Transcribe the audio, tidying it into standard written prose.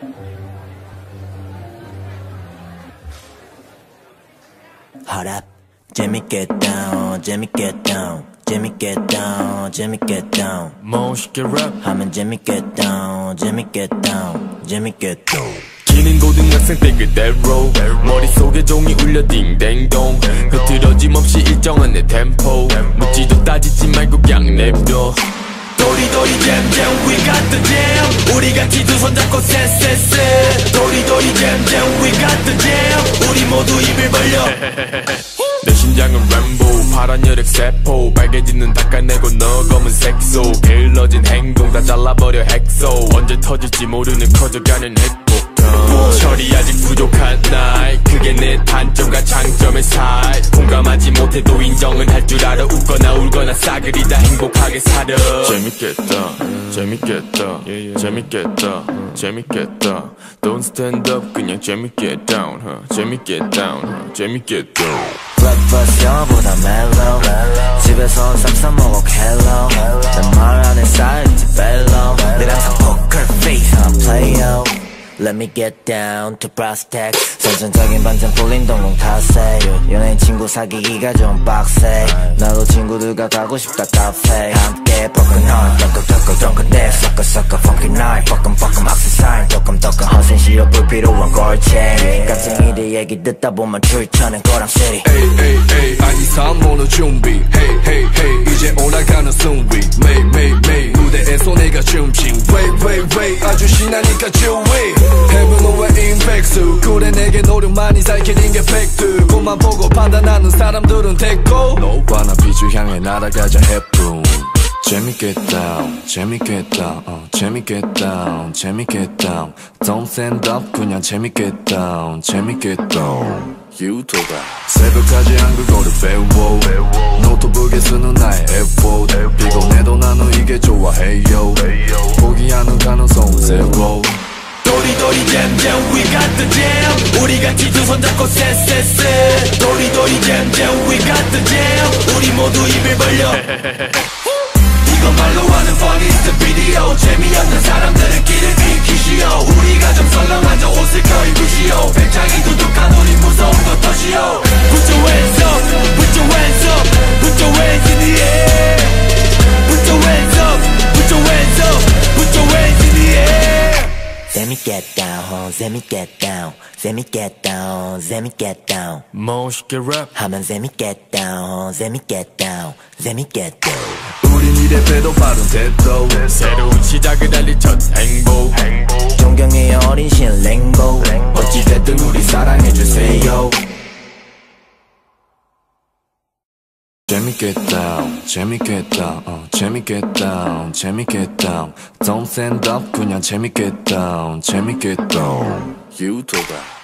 Hold up, 재밌게 down, 재밌게 down, 재밌게 down, 재밌게 down. 멋있게 랩 하면 재밌게 down, 재밌게 down, 재밌게 down. 기는 고등학생 때 그대로 머릿속에 종이 울려 딩댕동 흐트러짐 없이 일정한 내 템포 묻지도 따지지 말고 그냥 냅둬. 도리도리 잼잼 we got the jam 우리 같이 두 손 잡고 쎄쎄쎄 도리도리 잼잼 we got the jam 우리 모두 입을 벌려. 내 심장은 램보 파란 혈액 세포 빨개지는 닦아내고 너 검은 색소 길러진 행동 다 잘라버려 핵소 언제 터질지 모르는 커져가는 핵폭탄 철이 아직 부족한 나이 그게 내 단점과 장점의 사이 공감하지 못해도 인정은 할 줄 알아 웃거나 울거나 싸그리 다 행복하게 살아. 재밌겠다 재밌겠다 재밌겠다 재밌겠다 Don't stand up 그냥 재밌게 down 재밌게 down 재밌게 down. Breakfast 영어보다 mellow 집에서 쌈싸 먹어 켈로 내 말 안에 쌓여있지 벨로 늘 항상 poker face I'm playo. Let me get down to brass tacks 선천적인 반전 풀린 동공 탓에 연예인 친구 사귀기가 좀 빡세 나도 친구들과 가고 싶다 카페 함께 broken heart 덩긋덩긋 내 sucker funky night 뻐끔뻐끔 악세사인 조금 허생 시어 불필요한 걸체 깍쟁이들 얘기 듣다 보면 출처는 거랑 city. 에이 아니 삼모노 준비 헤이 이제 올라가는 순위 매일 무대에서 내가 춤칭 웨이 아주 신나니까 주위 Heaven over 인백수 그래 내게 노력만이 살길인 게 팩트 꿈만 보고 판단하는 사람들은 됐고 너와 나 비주 향해 날아가자 해품 재밌겠다 재밌겠다 재밌겠다 재밌겠다 Don't stand up 그냥 재밌겠다 재밌겠다 유튜브 새벽까지 한국어를 배워 노트북에 쓰는 나의 F4 피곤해도 나는 이게 좋아해요 포기하는 가능성은 zero. 도리도리 잼잼 we got the jam 우리 같이 두 손 잡고 쎄쎄쎄 도리도리 잼잼 we got the jam 우리 모두 입을 벌려. 이건 말로 하는 funny is the video 재미없는 사람들은 길을 비키시오 우리가 좀 썰렁하죠 옷을 꺼입으시오 백장이 두둑한 우리 무서움도 터시오. Put your hands up put your hands up put your hands in the air put your hands up put your hands up put your hands in the air. Let me get down, let me get down, let me get down, let me get down. 멋있게 랩 하면 let me get down, let me get down, let me get down. 우린 이래 배도 빠른 태도 새로운 시작을 알릴 첫 행복 존경의 어린 신랭고 어찌됐든 우리 사랑해주세요. 재밌겠다 재밌겠다 재밌겠다 재밌겠다 Don't stand up 그냥 재밌겠다 재밌겠다 유튜브